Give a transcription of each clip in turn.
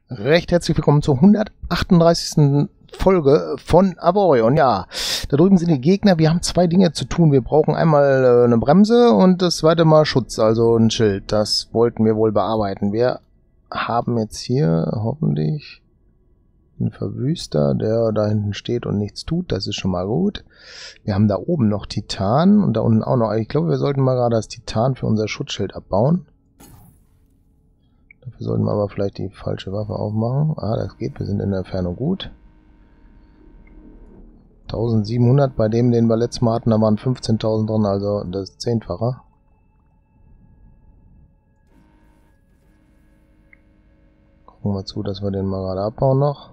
Recht herzlich willkommen zur 138. Folge von Avorion. Ja, da drüben sind die Gegner. Wir haben zwei Dinge zu tun. Wir brauchen einmal eine Bremse und das zweite Mal Schutz, also ein Schild. Das wollten wir wohl bearbeiten. Wir haben jetzt hier hoffentlich einen Verwüster, der da hinten steht und nichts tut. Das ist schon mal gut. Wir haben da oben noch Titan und da unten auch noch. Ich glaube, wir sollten mal gerade das Titan für unser Schutzschild abbauen. Dafür sollten wir aber vielleicht die falsche Waffe aufmachen. Ah, das geht. Wir sind in der Entfernung gut. 1700 bei dem, den wir letztes Mal hatten, da waren 15.000 drin, also das ist 10-fache. Gucken wir zu, dass wir den mal gerade abbauen noch.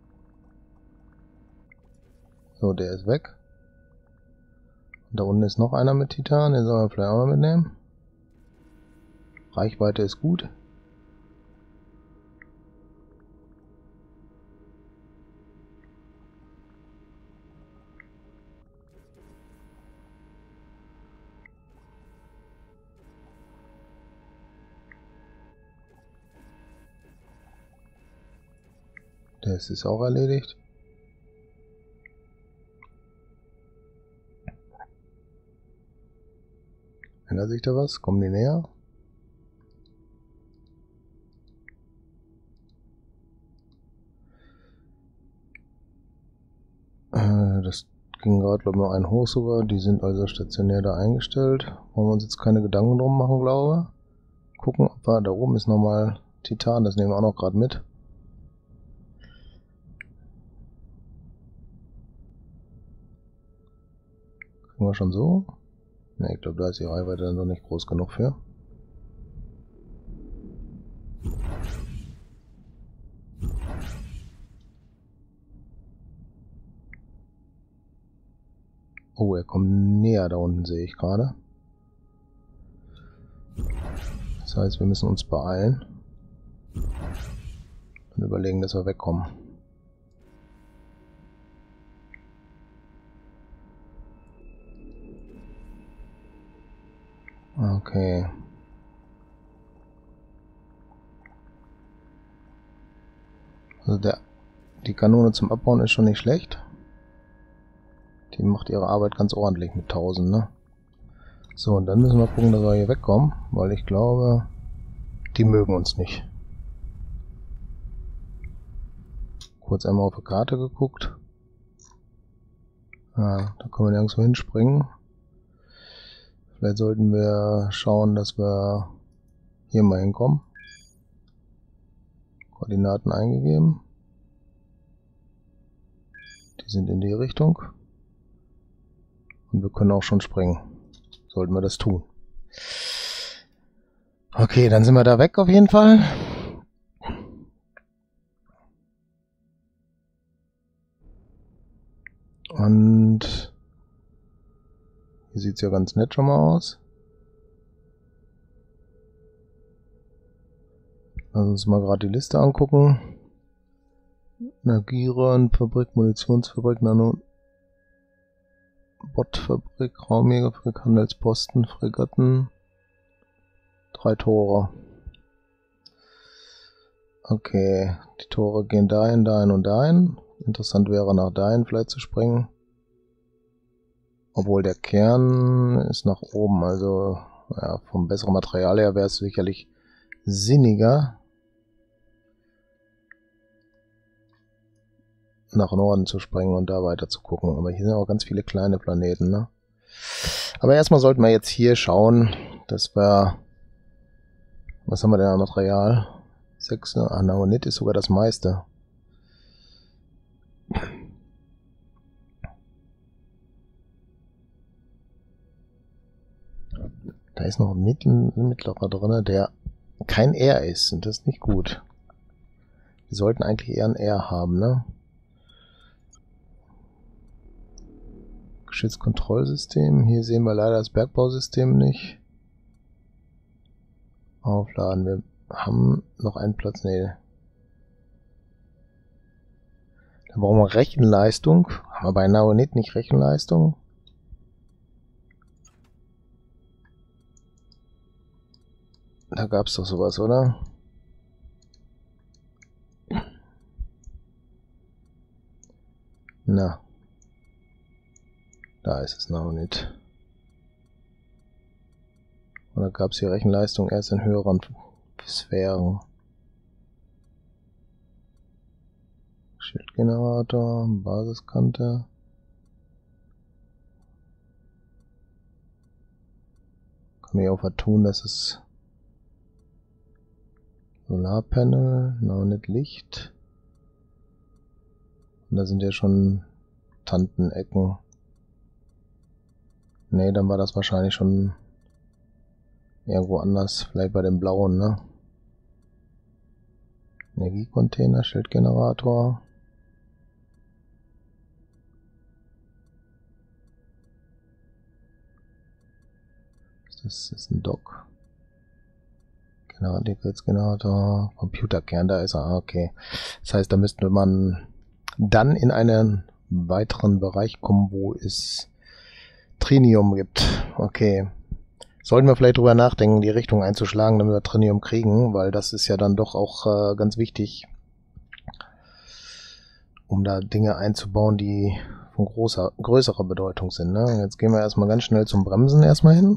So, der ist weg. Und da unten ist noch einer mit Titan, den sollen wir vielleicht auch mal mitnehmen. Reichweite ist gut. Das ist auch erledigt. Ändert sich da was? Kommen die näher? Das ging gerade, glaube ich, noch einen hoch sogar. Die sind also stationär da eingestellt. Wollen wir uns jetzt keine Gedanken drum machen, glaube ich. Gucken, ob wir, da oben ist nochmal Titan, das nehmen wir auch noch gerade mit. Kriegen wir schon so? Ne, ich glaube, da ist die Reichweite dann noch nicht groß genug für. Oh, er kommt näher da unten, sehe ich gerade. Das heißt, wir müssen uns beeilen und überlegen, dass wir wegkommen. Okay. Also die Kanone zum Abbauen ist schon nicht schlecht. Die macht ihre Arbeit ganz ordentlich mit 1000, ne? So, und dann müssen wir gucken, dass wir hier wegkommen, weil ich glaube, die mögen uns nicht. Kurz einmal auf die Karte geguckt. Ah, da können wir nirgendwo hinspringen. Vielleicht sollten wir schauen, dass wir hier mal hinkommen. Koordinaten eingegeben. Die sind in die Richtung. Und wir können auch schon springen. Sollten wir das tun. Okay, dann sind wir da weg auf jeden Fall. Und hier sieht es ja ganz nett schon mal aus. Lass uns mal gerade die Liste angucken. Energieröhrenfabrik, Munitionsfabrik, Botfabrik, Raumjägerfabrik, Handelsposten, Fregatten. 3 Tore. Okay, die Tore gehen dahin, dahin und dahin. Interessant wäre, nach dahin vielleicht zu springen. Obwohl der Kern ist nach oben, also ja, vom besseren Material her wäre es sicherlich sinniger, nach Norden zu springen und da weiter zu gucken. Aber hier sind auch ganz viele kleine Planeten, ne? Aber erstmal sollten wir jetzt hier schauen, dass wir... Was haben wir denn an Material? 6, ne? Ah, Naonit ist sogar das meiste. Da ist noch ein mittlerer drin, der kein R ist. Und das ist nicht gut. Wir sollten eigentlich eher ein R haben, ne? Geschützkontrollsystem. Hier sehen wir leider das Bergbausystem nicht. Aufladen. Wir haben noch einen Platz. Ne. Dann brauchen wir Rechenleistung. Haben wir bei Naonit nicht Rechenleistung? Da gab es doch sowas, oder? Na. Da ist es noch nicht. Oder gab es die Rechenleistung erst in höheren Sphären? Schildgenerator, Basiskante. Kann mir auch vertun, dass es Solarpanel, noch nicht Licht. Und da sind ja schon Tantenecken. Ne, dann war das wahrscheinlich schon irgendwo anders, vielleicht bei dem blauen, ne? Energiecontainer, Schildgenerator. Das ist ein Dock. Generator, Computerkern, da ist er, okay. Das heißt, da müsste man dann in einen weiteren Bereich kommen, wo es Trinium gibt. Okay. Sollten wir vielleicht drüber nachdenken, die Richtung einzuschlagen, damit wir Trinium kriegen, weil das ist ja dann doch auch ganz wichtig, um da Dinge einzubauen, die von größerer Bedeutung sind. Ne? Jetzt gehen wir erstmal ganz schnell zum Bremsen erstmal hin.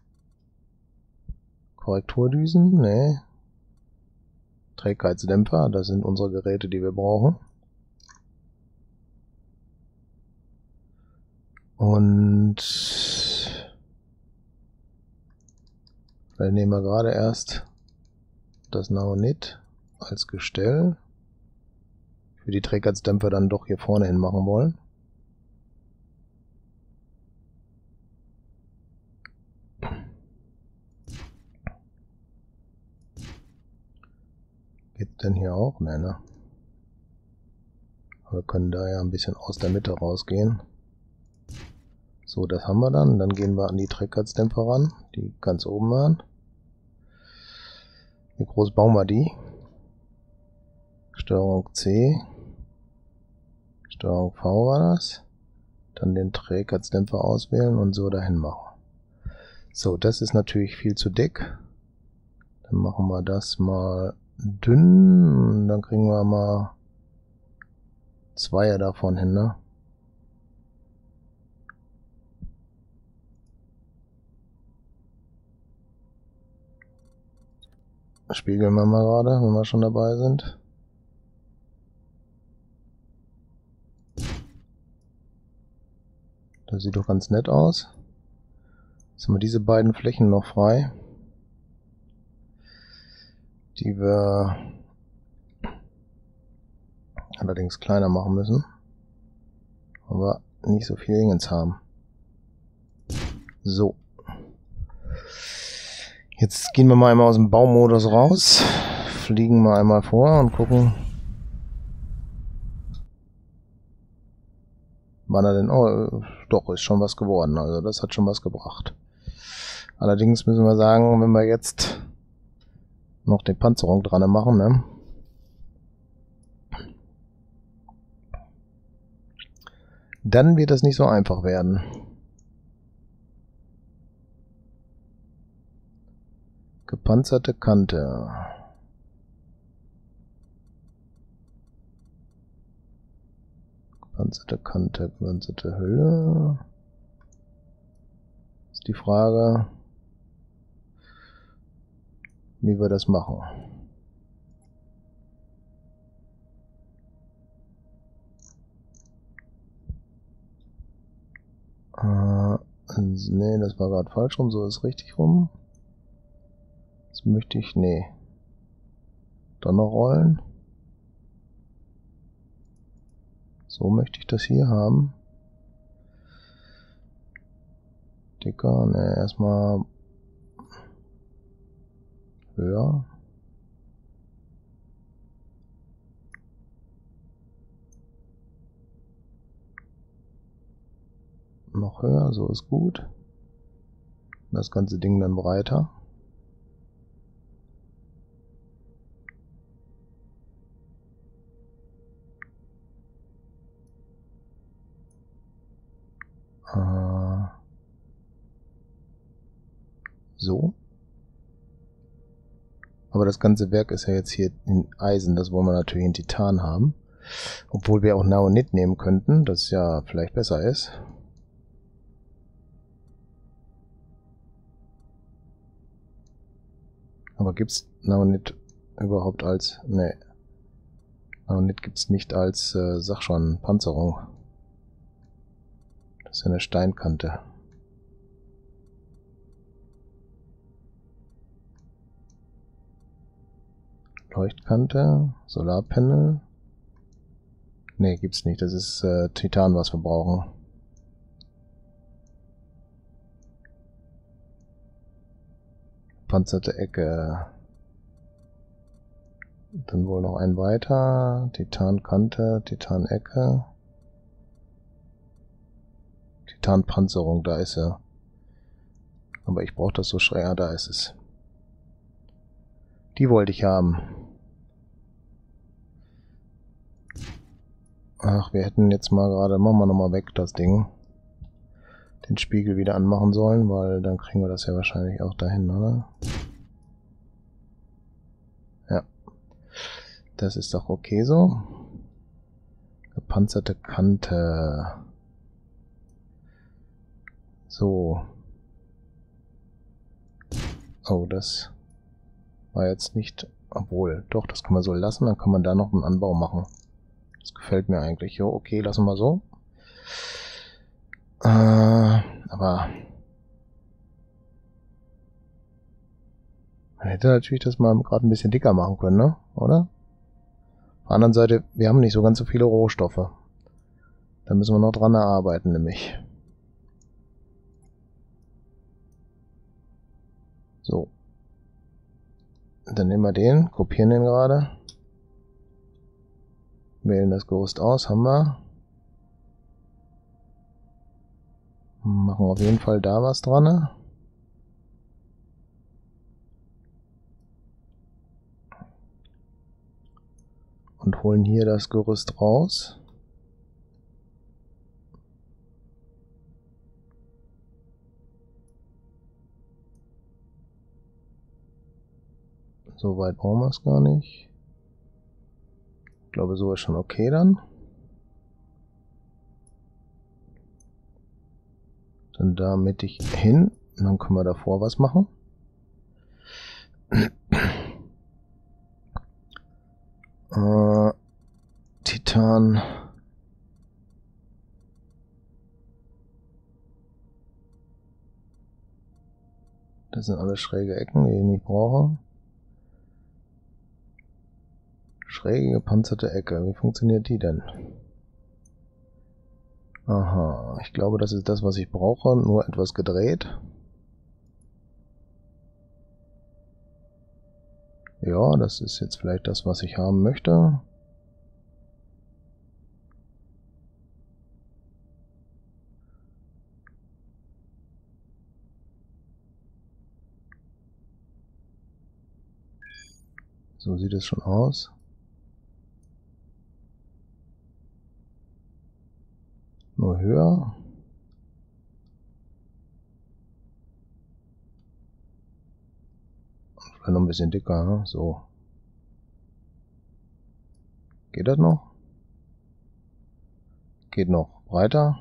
Korrekturdüsen, ne. Trägheitsdämpfer, das sind unsere Geräte, die wir brauchen. Und vielleicht nehmen wir gerade erst das Naonit als Gestell. Für die Trägheitsdämpfer dann doch hier vorne hin machen wollen. Geht's denn hier auch? Ne. Wir können da ja ein bisschen aus der Mitte rausgehen. So, das haben wir dann. Dann gehen wir an die Trägheitsdämpfer ran, die ganz oben waren. Wie groß bauen wir die? Steuerung C. Steuerung V war das. Dann den Trägheitsdämpfer auswählen und so dahin machen. So, das ist natürlich viel zu dick. Dann machen wir das mal dünn. Dann kriegen wir mal 2 davon hin, ne? Spiegeln wir mal gerade, wenn wir schon dabei sind. Das sieht doch ganz nett aus. Jetzt haben wir diese beiden Flächen noch frei, die wir allerdings kleiner machen müssen, aber nicht so viel Dingens haben. So. Jetzt gehen wir mal einmal aus dem Baumodus raus, fliegen mal einmal vor und gucken, wann er denn... Oh, doch, ist schon was geworden, also das hat schon was gebracht. Allerdings müssen wir sagen, wenn wir jetzt noch die Panzerung dran machen, ne? Dann wird das nicht so einfach werden. Gepanzerte Kante. Gepanzerte Kante, gepanzerte Hülle. Ist die Frage, wie wir das machen. Nee, das war gerade falsch rum, so ist richtig rum. Jetzt möchte ich, nee. Dann noch rollen. So möchte ich das hier haben. Dicker, ne, erstmal höher. Noch höher, so ist gut. Das ganze Ding dann breiter. So. Aber das ganze Werk ist ja jetzt hier in Eisen, das wollen wir natürlich in Titan haben. Obwohl wir auch Naonit nehmen könnten, das ja vielleicht besser ist. Aber gibt's Naonit überhaupt als... Ne. Naonit gibt's nicht als, sag schon, Panzerung. Das ist ja eine Steinkante. Leuchtkante, Solarpanel. Ne, gibt's nicht. Das ist Titan, was wir brauchen. Panzerte Ecke. Dann wohl noch ein weiter. Titankante, Titanecke. Titanpanzerung, da ist er. Aber ich brauche das so schwer. Ja, da ist es. Die wollte ich haben. Ach, wir hätten jetzt mal gerade, machen wir nochmal weg das Ding. Den Spiegel wieder anmachen sollen, weil dann kriegen wir das ja wahrscheinlich auch dahin, oder? Ja. Das ist doch okay so. Gepanzerte Kante. So. Oh, das war jetzt nicht... Obwohl, doch, das kann man so lassen, dann kann man da noch einen Anbau machen. Das gefällt mir eigentlich. Jo, okay, lassen wir so. Aber man hätte natürlich das mal gerade ein bisschen dicker machen können, ne? Oder? Auf der anderen Seite, wir haben nicht so ganz so viele Rohstoffe. Da müssen wir noch dran arbeiten, nämlich. So. Dann nehmen wir den, kopieren den gerade. Wählen das Gerüst aus, haben wir. Machen auf jeden Fall da was dran. Ne? Und holen hier das Gerüst raus. So weit brauchen wir es gar nicht. Ich glaube, so ist schon okay dann. Dann da mittig hin. Und dann können wir davor was machen. Titan. Das sind alle schräge Ecken, die ich nicht brauche. Schräge gepanzerte Ecke. Wie funktioniert die denn? Aha, ich glaube, das ist das, was ich brauche, nur etwas gedreht. Ja, das ist jetzt vielleicht das, was ich haben möchte. So sieht es schon aus. Nur höher. Und vielleicht noch ein bisschen dicker, ne? So. Geht das noch? Geht noch breiter.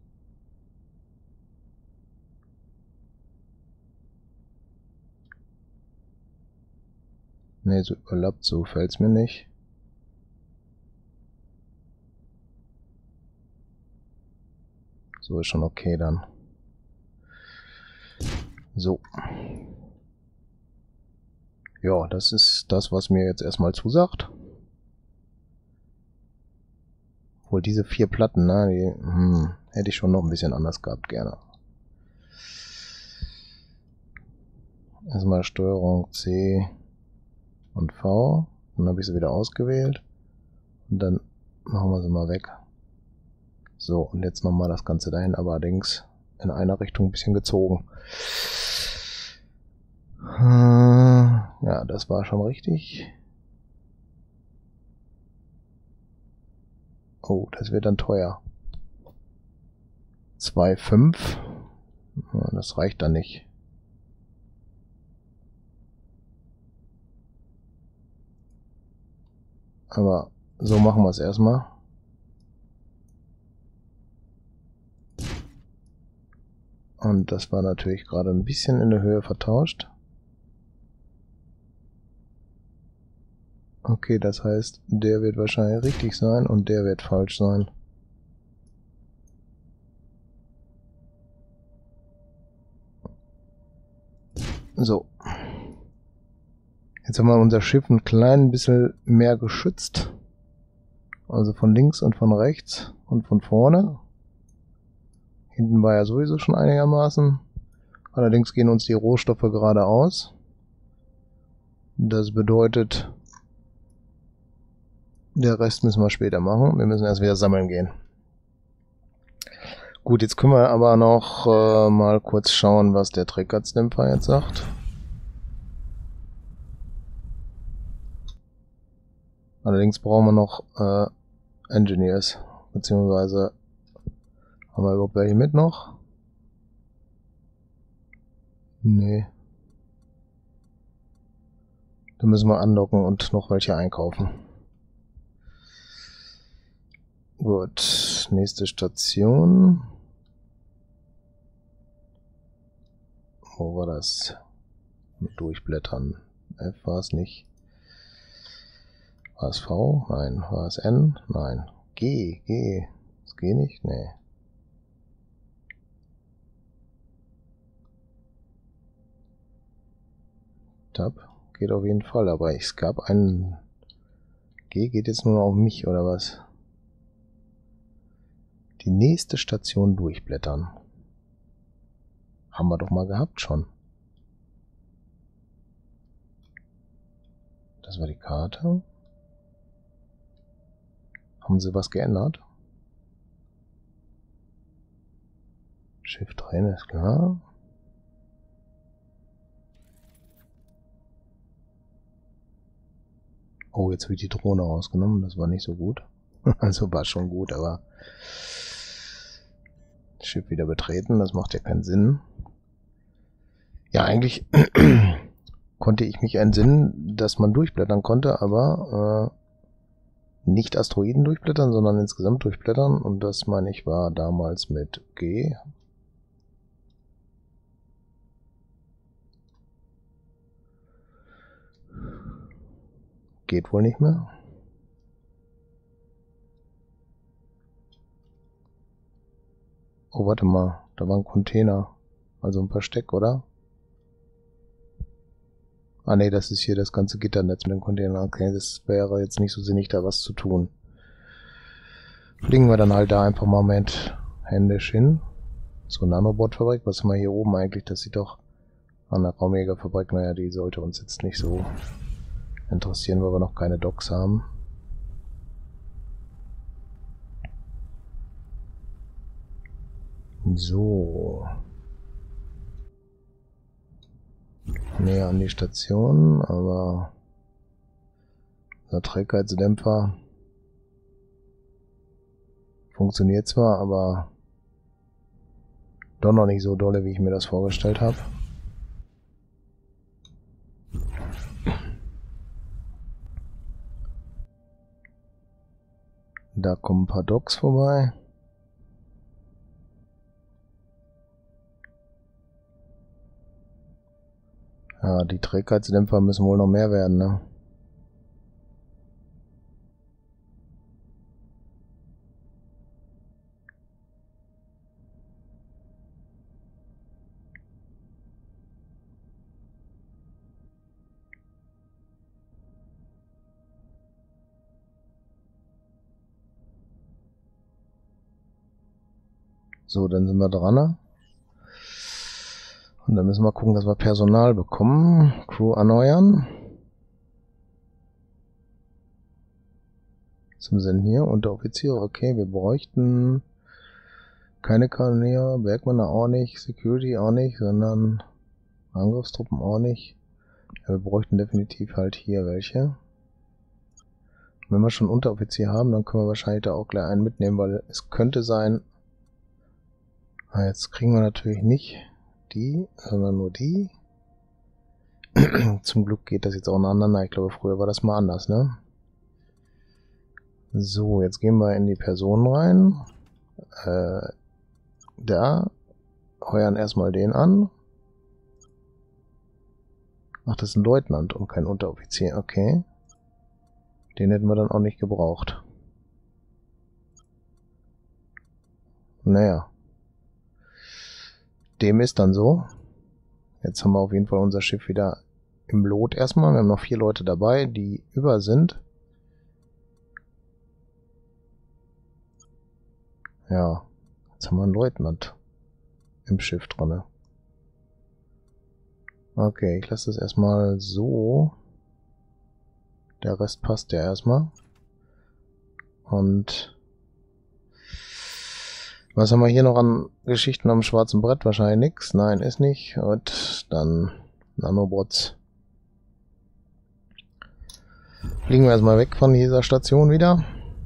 Ne, so überlappt, so fällt's mir nicht. So ist schon okay dann. So. Ja, das ist das, was mir jetzt erstmal zusagt. Obwohl diese 4 Platten, ne, die hätte ich schon noch ein bisschen anders gehabt, gerne. Erstmal Steuerung C und V. Dann habe ich sie wieder ausgewählt. Und dann machen wir sie mal weg. So, und jetzt nochmal das Ganze dahin, aber allerdings in einer Richtung ein bisschen gezogen. Ja, das war schon richtig. Oh, das wird dann teuer. 2,5. Ja, das reicht dann nicht. Aber So machen wir es erstmal. Und das war natürlich gerade ein bisschen in der Höhe vertauscht. Okay, das heißt, der wird wahrscheinlich richtig sein und der wird falsch sein. So. Jetzt haben wir unser Schiff ein klein bisschen mehr geschützt. Also von links und von rechts und von vorne. Hinten war ja sowieso schon einigermaßen. Allerdings gehen uns die Rohstoffe gerade aus. Das bedeutet, der Rest müssen wir später machen. Wir müssen erst wieder sammeln gehen. Gut, jetzt können wir aber noch mal kurz schauen, was der Trägheitsdämpfer jetzt sagt. Allerdings brauchen wir noch Engineers, beziehungsweise haben wir überhaupt welche mit noch? Nee. Da müssen wir andocken und noch welche einkaufen. Gut, nächste Station. Wo war das? Durchblättern. F war es nicht. War es V? Nein. War es N? Nein. G. Ist G nicht? Nee. Tab. Geht auf jeden Fall, aber es gab einen... G geht jetzt nur noch auf mich, oder was? Die nächste Station durchblättern. Haben wir doch mal gehabt schon. Das war die Karte. Haben sie was geändert? Schiff drin ist klar. Oh, jetzt wird die Drohne rausgenommen. Das war nicht so gut. Also war schon gut, aber Schiff wieder betreten. Das macht ja keinen Sinn. Ja, eigentlich konnte ich mich entsinnen, dass man durchblättern konnte, aber nicht Asteroiden durchblättern, sondern insgesamt durchblättern. Und das, meine ich, war damals mit G. Geht wohl nicht mehr. Oh, warte mal. Da war ein Container. Also ein Versteck, oder? Ah ne, das ist hier das ganze Gitternetz mit dem Container. Okay, das wäre jetzt nicht so sinnig, da was zu tun. Fliegen wir dann halt da einfach mal mit händisch hin. Zur Nanobot-Fabrik. Was haben wir hier oben eigentlich? Das sieht doch an der Raumjägerfabrik. Naja, die sollte uns jetzt nicht so interessieren, weil wir noch keine Docks haben. So. Näher an die Station, aber der Trägheitsdämpfer funktioniert zwar, aber doch noch nicht so dolle, wie ich mir das vorgestellt habe. Da kommen ein paar Docks vorbei. Ja, die Trägheitsdämpfer müssen wohl noch mehr werden, ne? So, dann sind wir dran, ne? Und dann müssen wir gucken, dass wir Personal bekommen. Crew erneuern. Was haben wir denn hier? Unteroffiziere. Okay, wir bräuchten keine Kanonier, Bergmänner auch nicht, Security auch nicht, sondern Angriffstruppen auch nicht. Ja, wir bräuchten definitiv halt hier welche. Wenn wir schon Unteroffizier haben, dann können wir wahrscheinlich da auch gleich einen mitnehmen, weil es könnte sein... Ah, jetzt kriegen wir natürlich nicht die, sondern nur die. Zum Glück geht das jetzt auch nacheinander. Ich glaube, früher war das mal anders, ne? So, jetzt gehen wir in die Personen rein. Da. Heuern erstmal den an. Ach, das ist ein Leutnant und kein Unteroffizier. Okay. Den hätten wir dann auch nicht gebraucht. Naja. Dem ist dann so. Jetzt haben wir auf jeden Fall unser Schiff wieder im Lot erstmal. Wir haben noch 4 Leute dabei, die über sind. Ja, jetzt haben wir einen Leutnant im Schiff drin. Okay, ich lasse das erstmal so. Der Rest passt ja erstmal. Und was haben wir hier noch an Geschichten am schwarzen Brett? Wahrscheinlich nichts. Nein, ist nicht. Und dann Nanobots. Fliegen wir erstmal weg von dieser Station wieder.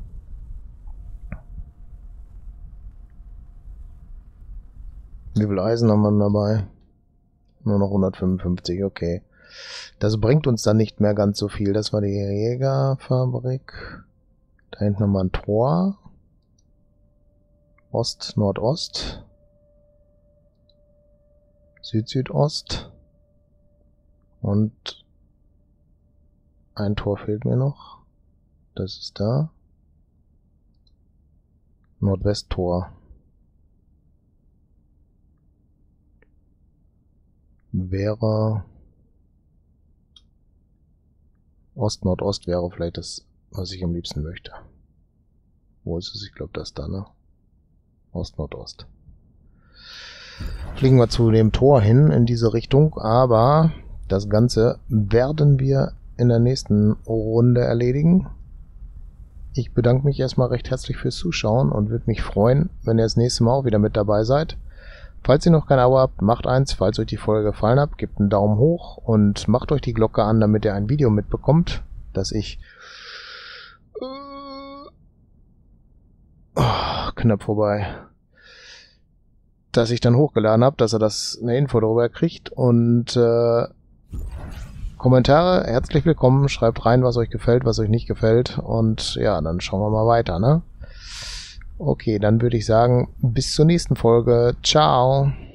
Wie viel Eisen haben wir denn dabei? Nur noch 155, okay. Das bringt uns dann nicht mehr ganz so viel. Das war die Jägerfabrik. Da hinten nochmal ein Tor. Ost, Nordost. Süd-Südost. Und ein Tor fehlt mir noch. Das ist da. Nordwesttor. Wäre Ost-Nordost wäre vielleicht das, was ich am liebsten möchte. Wo ist es? Ich glaube, das da, ne? Ost-Nordost. Fliegen wir zu dem Tor hin in diese Richtung, aber das Ganze werden wir in der nächsten Runde erledigen. Ich bedanke mich erstmal recht herzlich fürs Zuschauen und würde mich freuen, wenn ihr das nächste Mal auch wieder mit dabei seid. Falls ihr noch kein Abo habt, macht eins. Falls euch die Folge gefallen hat, gebt einen Daumen hoch und macht euch die Glocke an, damit ihr ein Video mitbekommt, dass ich knapp vorbei, dass ich dann hochgeladen habe, dass er eine Info darüber kriegt. Und Kommentare, herzlich willkommen, schreibt rein, was euch gefällt, was euch nicht gefällt, und ja, dann schauen wir mal weiter, ne? Okay, dann würde ich sagen, bis zur nächsten Folge. Ciao!